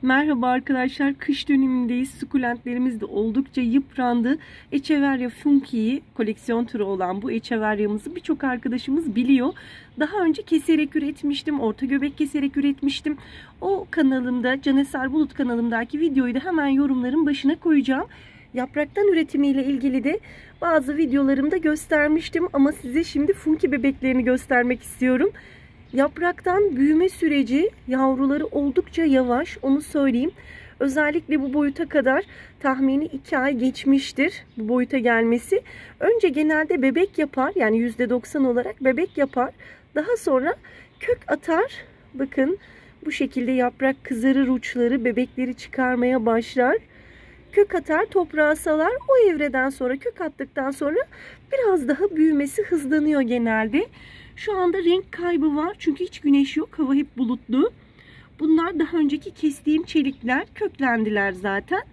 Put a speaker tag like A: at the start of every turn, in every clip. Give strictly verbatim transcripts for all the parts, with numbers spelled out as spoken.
A: Merhaba arkadaşlar, kış dönemindeyiz. Sukulentlerimiz de oldukça yıprandı. Echeveria funkiyi, koleksiyon türü olan bu Echeveria'mızı birçok arkadaşımız biliyor. Daha önce keserek üretmiştim, orta göbek keserek üretmiştim. O kanalımda, Caneser Bulut kanalımdaki videoyu da hemen yorumların başına koyacağım. Yapraktan üretimiyle ilgili de bazı videolarımda göstermiştim ama size şimdi funki bebeklerini göstermek istiyorum. Yapraktan büyüme süreci, yavruları oldukça yavaş, onu söyleyeyim. Özellikle bu boyuta kadar tahmini iki ay geçmiştir bu boyuta gelmesi. Önce genelde bebek yapar, yani yüzde doksan olarak bebek yapar. Daha sonra kök atar. Bakın bu şekilde yaprak kızarır, uçları, bebekleri çıkarmaya başlar. Kök atar, toprağa salar. O evreden sonra, kök attıktan sonra biraz daha büyümesi hızlanıyor genelde. Şu anda renk kaybı var çünkü hiç güneş yok, hava hep bulutlu. Bunlar daha önceki kestiğim çelikler, köklendiler zaten.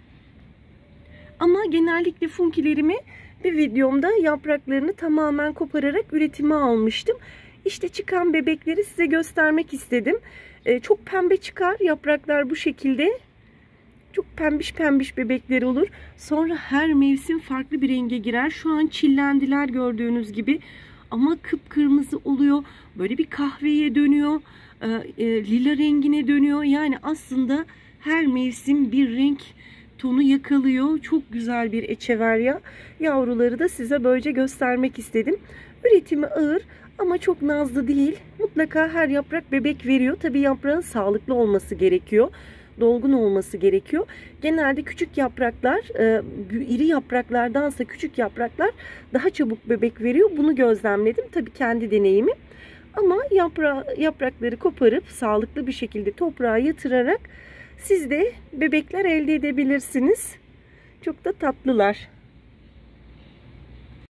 A: Ama genellikle funkilerimi bir videomda yapraklarını tamamen kopararak üretime almıştım. İşte çıkan bebekleri size göstermek istedim. Ee, çok pembe çıkar yapraklar bu şekilde. Çok pembiş pembiş bebekler olur. Sonra her mevsim farklı bir renge girer. Şu an çillendiler gördüğünüz gibi. Ama kıpkırmızı oluyor. Böyle bir kahveye dönüyor. E, e, lila rengine dönüyor. Yani aslında her mevsim bir renk tonu yakalıyor. Çok güzel bir Echeveria. Yavruları da size böylece göstermek istedim. Üretimi ağır ama çok nazlı değil. Mutlaka her yaprak bebek veriyor. Tabii yaprağın sağlıklı olması gerekiyor. Dolgun olması gerekiyor. Genelde küçük yapraklar, iri yapraklardansa küçük yapraklar daha çabuk bebek veriyor. Bunu gözlemledim. Tabii kendi deneyimim. Ama yapra yaprakları koparıp sağlıklı bir şekilde toprağa yatırarak siz de bebekler elde edebilirsiniz. Çok da tatlılar.